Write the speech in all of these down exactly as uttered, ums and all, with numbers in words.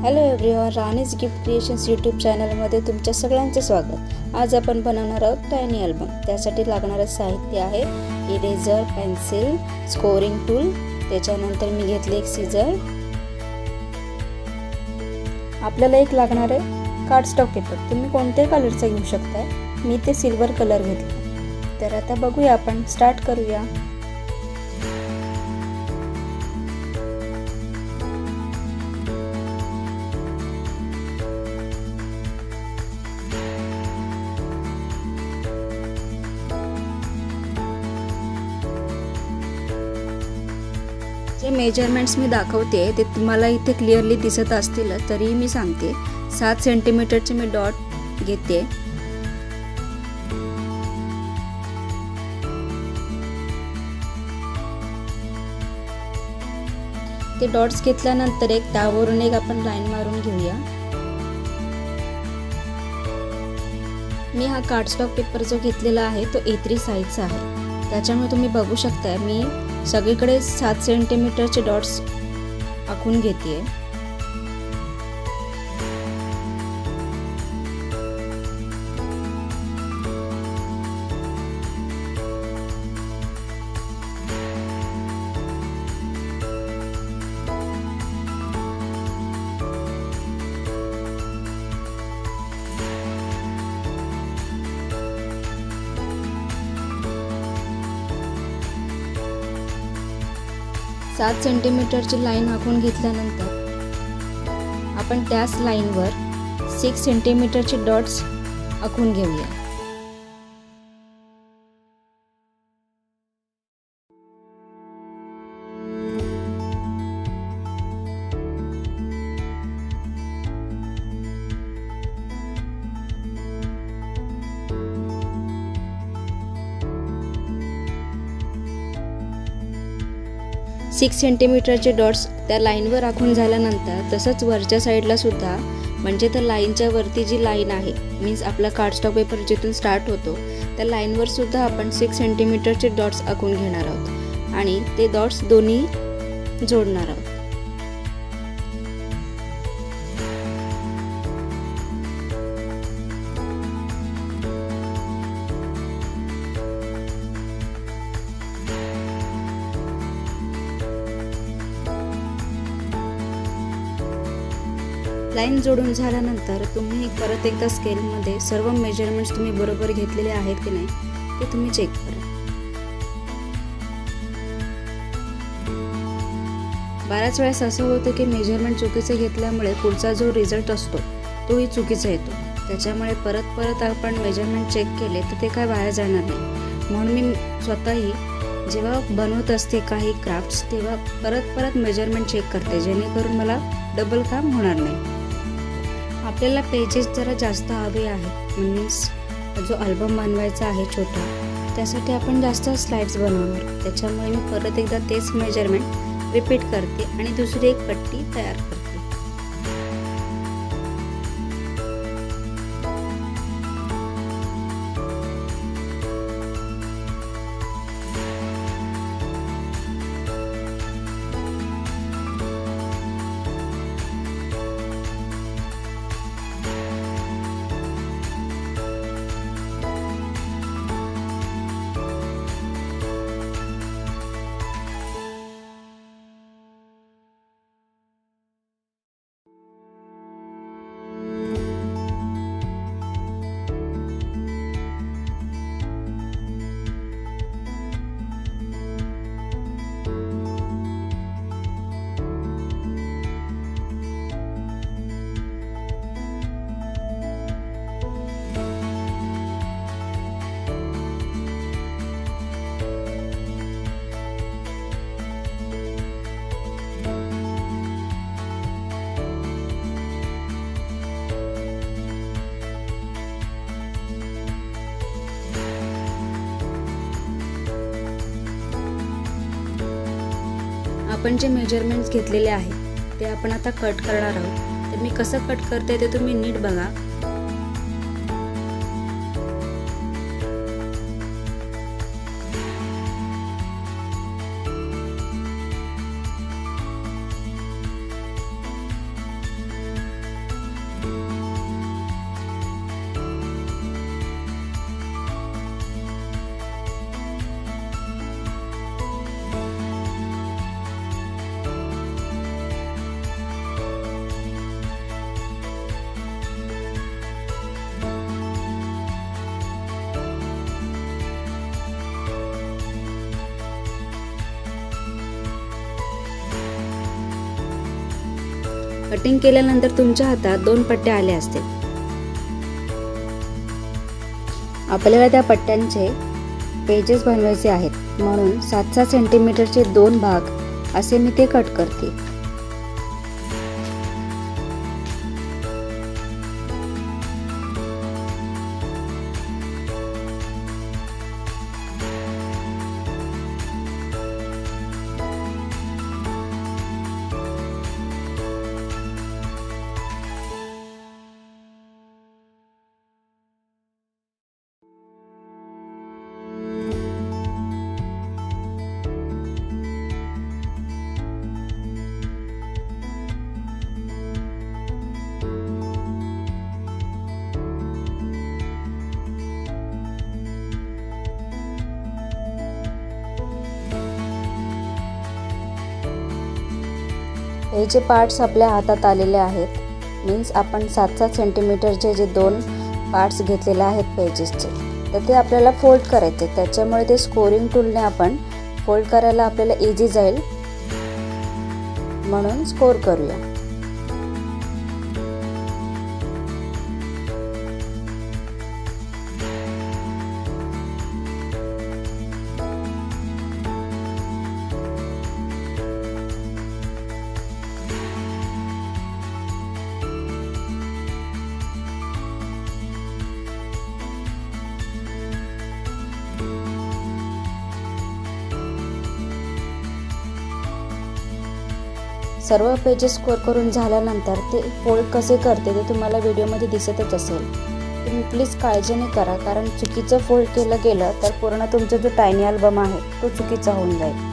Hello everyone, Rani's gift creations YouTube चॅनलमध्ये तुमच्या सगळ्यांचे स्वागत। आज आपण बनवणार आहोत टायनी अल्बम। त्यासाठी लागणारे साहित्य आहे इरेजर, पेन्सिल, स्कोरिंग टूल, त्याच्यानंतर मी घेतले एक सीझर। आपल्याला एक लागणार आहे कार्डस्टॉक पेपर। तुम्ही कोणत्याही कलरचा घेऊ शकता, मी ते सिल्वर कलर घेतला। तर आता बघूया, आपण स्टार्ट करूया। जे मेजरमेंट्स मी दाखवते ते तुम्हाला इथे क्लिअरली दिसत असतील, तरी मी सांगते। सात सेंटीमीटरचे मी डॉट घेते। ते डॉट्स घेतल्यानंतर एक त्यावरून एक आपण लाईन मारून घेऊया। मी हा कार्डस्टॉक पेपर जो घेतलेला आहे तो ए थ्री साईजचा आहे, त्याच्यामुळे तुम्ही बघू शकता मी सगळीकडे सात सेंटीमीटरचे डॉट्स आखून घेते। सात सेंटीमीटरची लाईन आखून घेतल्यानंतर आपण त्याच लाईनवर सिक्स सेंटीमीटरचे डॉट्स आखून घेऊया। सिक्स सेंटीमीटरचे डॉट्स त्या लाईनवर आखून झाल्यानंतर तसंच वरच्या साईडला सुद्धा, म्हणजे त्या लाईनच्या वरती जी लाईन आहे, मीन्स आपला कार्डस्टॉक पेपर जिथून स्टार्ट होतो त्या लाईनवर सुद्धा आपण सिक्स सेंटीमीटरचे डॉट्स आखून घेणार आहोत आणि ते डॉट्स दोन्ही जोडणार आहोत। लाईन जोडून झाल्यानंतर तुम्ही परत एकदा स्केलमध्ये सर्व मेजरमेंट्स तुम्ही बरोबर घेतलेले आहेत की नाही ते तुम्ही चेक करा। बऱ्याच वेळेस असं होतं की मेजरमेंट चुकीचे घेतल्यामुळे पुढचा जो रिझल्ट असतो तोही चुकीचा येतो, त्याच्यामुळे परत परत आपण मेजरमेंट चेक केले तर ते काय वाया जाणार नाही। म्हणून मी स्वतःही जेव्हा बनवत असते काही क्राफ्ट्स तेव्हा परत परत मेजरमेंट चेक करते, जेणेकरून मला डबल काम होणार नाही। आपल्याला पेजेस जरा जास्त हवे आहेत, मीन्स जो अल्बम बनवायचा आहे छोटा, त्यासाठी आपण जास्त स्लाइड्स बनवणार, त्याच्यामुळे मी परत एकदा तेच मेजरमेंट रिपीट करते आणि दुसरी एक पट्टी तयार करते। आपण जे मेजरमेंट्स घेतलेले आहेत ते आपण आता कट करणार आहोत। तर मी कसं कट करते ते तुम्ही नीट बघा। कटिंग केल्यानंतर तुमच्या हातात दोन पट्ट्या आल्या असतील. आपल्याला त्या पट्ट्यांचे पेजेस बनवायचे आहेत, म्हणून सात सहा सेंटीमीटरचे दोन भाग असे मी ते कट करते. हे जे पार्ट्स आपल्या हातात आलेले आहेत, मीन्स आपण सात सात सेंटीमीटरचे जे दोन पार्ट्स घेतलेले आहेत पेजेसचे, तर ते आपल्याला फोल्ड करायचे. त्याच्यामुळे ते स्कोरिंग टूलने आपण फोल्ड करायला आपल्याला इझी जाईल, म्हणून स्कोर करूया. सर्व पेजेस स्कोर करून झाल्यानंतर ते फोल्ड कसे करते ते तुम्हाला व्हिडिओमध्ये दिसतच असेल. तुम्ही प्लीज काळजीने करा, कारण चुकीचं फोल्ड केलं गेलं तर पूर्ण तुमचा जो टायनी अल्बम आहे तो चुकीचा होऊन जाईल.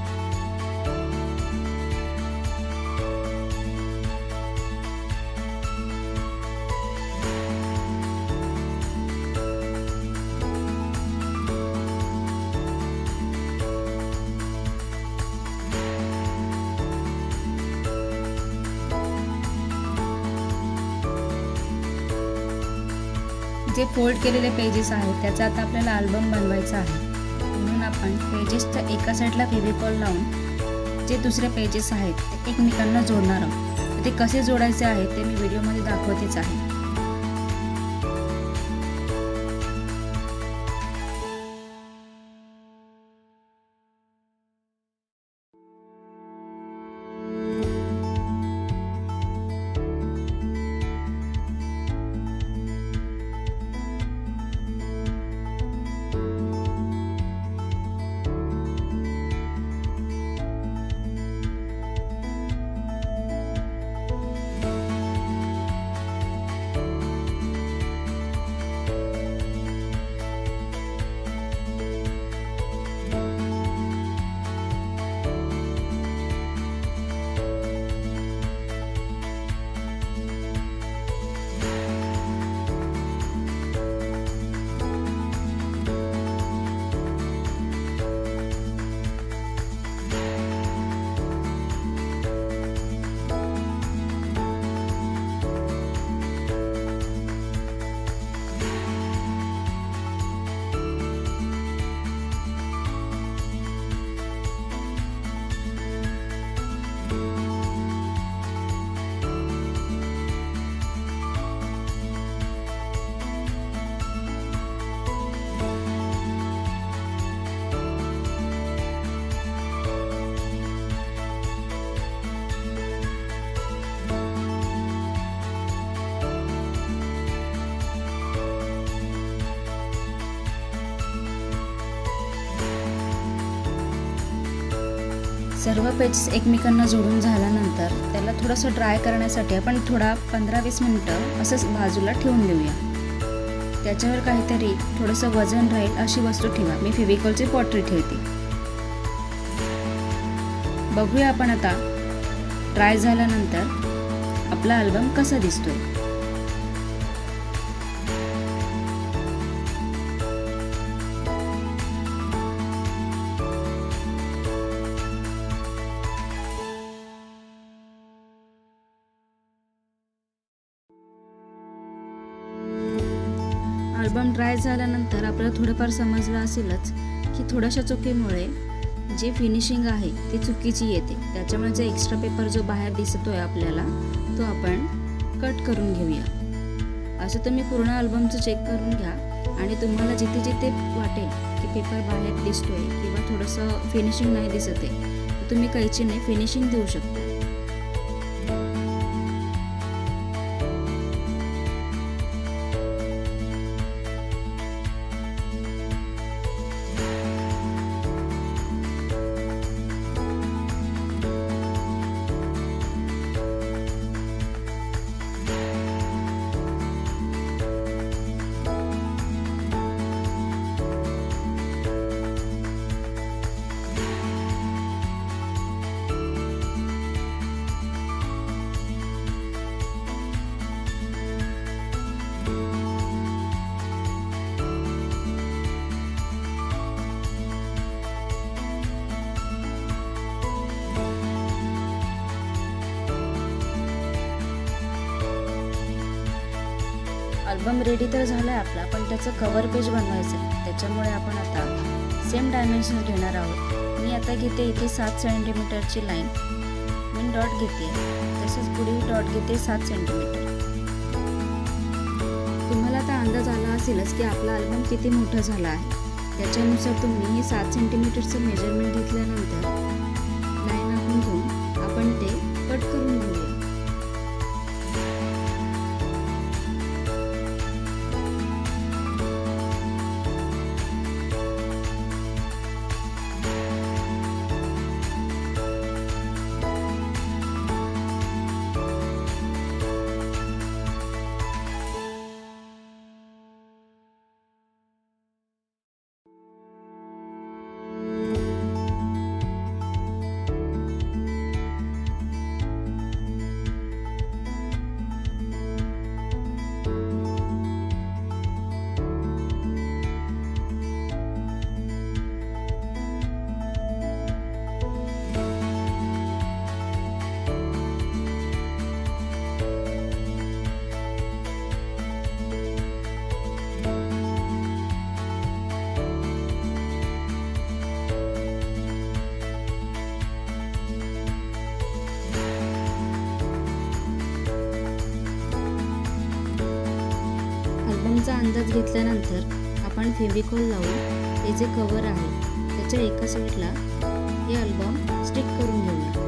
जे फोल्ड केलेले पेजेस आहेत त्याचा आता आपल्याला अल्बम बनवायचा आहे, म्हणून आपण पेजेसच्या एका साईडला फेविकॉल लावून जे दुसरे पेजेस आहेत ते एकमेकांना जोडणार आहोत. ते कसे जोडायचे आहे ते मी व्हिडिओमध्ये दाखवतेच आहे. सर्व पेजेस एकमेकांना जोडून झाल्यानंतर त्याला थोडंसं ड्राय करण्यासाठी आपण थोडा पंधरा वीस मिनटं असंच बाजूला ठेवून देऊया. त्याच्यावर काहीतरी थोडंसं वजन राहील अशी वस्तू ठेवा. मी फेविकॉलची पॉटरी ठेवते. बघूया आपण आता ड्राय झाल्यानंतर आपला अल्बम कसा दिसतोय. अल्बम ड्राय झाल्यानंतर आपल्याला थोडंफार समजलं असेलच की थोड्याशा चुकीमुळे जी फिनिशिंग आहे ती चुकीची येते. त्याच्यामुळे जो एक्स्ट्रा पेपर जो बाहेर दिसतोय आपल्याला तो आपण कट करून घेऊया. असं तुम्ही पूर्ण अल्बमचं चेक करून घ्या आणि तुम्हाला जिथे जिथे वाटेल की पेपर बाहेर दिसतोय किंवा थोडंसं फिनिशिंग नाही दिसत आहे तर तुम्ही कैचीने फिनिशिंग देऊ शकता. अल्बम रेडी तर झाला आहे आपला, पण त्याचं कव्हर पेज बनवायचं आहे. त्याच्यामुळे आपण आता सेम डायमेन्शन घेणार आहोत. मी आता घेते इथे सात सेंटीमीटरची लाईन, मी डॉट घेते, तसेच पुढे डॉट घेते सात सेंटीमीटर. तुम्हाला आता अंदाज आला असेलच की आपला अल्बम किती मोठा झाला आहे. त्याच्यानुसार तुम्ही हे सात सेंटीमीटरचं मेजरमेंट घेतल्यानंतर लाईन आखून घेऊन आपण ते कट करून घेऊया. अल्बमचा अंदाज घेतल्यानंतर आपण फेविकॉल लावून ते जे कव्हर आहे त्याच्या एका साईडला हे अल्बम स्टिक करून घेऊया.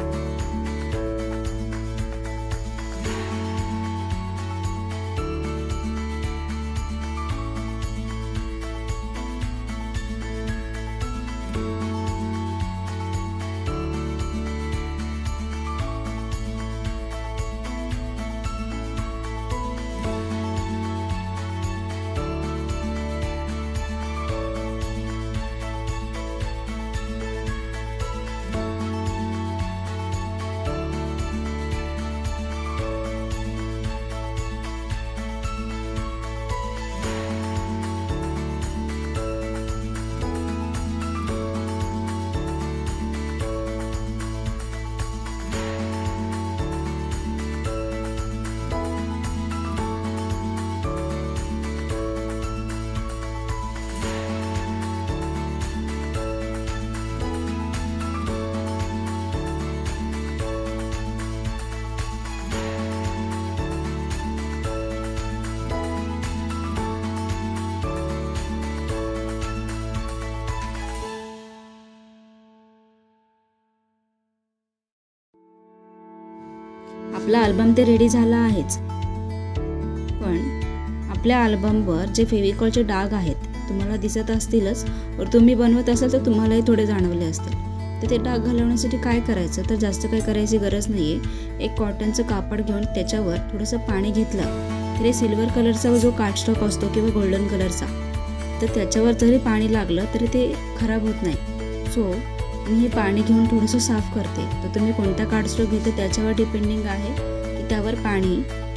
आपला अल्बम ते रेडी झाला आहेच, पण आपल्या अल्बमवर जे फेविकॉलचे डाग आहेत तुम्हाला दिसत असतीलच, और तुम्ही बनवत असाल तर तुम्हालाही थोडे जाणवले असतील. तर ते डाग घालवण्यासाठी काय करायचं, तर जास्त काही करायची गरज नाही आहे. एक कॉटनचं कापड घेऊन त्याच्यावर थोडंसं पाणी घेतलं तरी सिल्वर कलरचा जो कार्डस्टॉक असतो किंवा गोल्डन कलरचा, तर त्याच्यावर जरी पाणी लागलं तरी ते खराब होत नाही. सो मी हे पाणी घेऊन थोडंसं साफ करते. तर तुम्ही कोणता कार्डस्टॉक घेते त्याच्यावर डिपेंडिंग आहे की त्यावर पाणी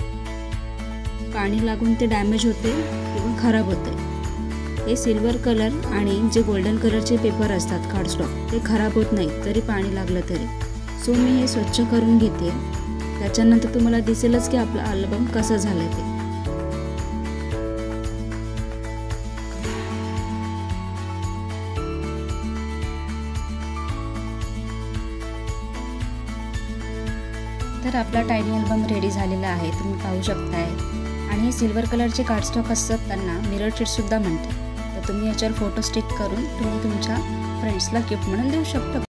पाणी लागून ते डॅमेज होते किंवा खराब होते. हे सिल्वर कलर आणि जे गोल्डन कलरचे पेपर असतात कार्डस्टॉक ते खराब होत नाही तरी पाणी लागलं तरी. सो मी हे स्वच्छ करून घेते. त्याच्यानंतर तुम्हाला दिसेलच की आपला अल्बम कसं झालं ते. तर आपला टायनी अल्बम रेडी झालेला आहे, तुम्ही पाहू शकताय. आणि हे सिल्वर कलरचे कार्डस्टॉक असतात त्यांना मिरर शीटसुद्धा म्हणतात. तर तुम्ही याच्यावर फोटो स्टिक करून तुम्ही तुमच्या फ्रेंड्सला गिफ्ट म्हणून देऊ शकता.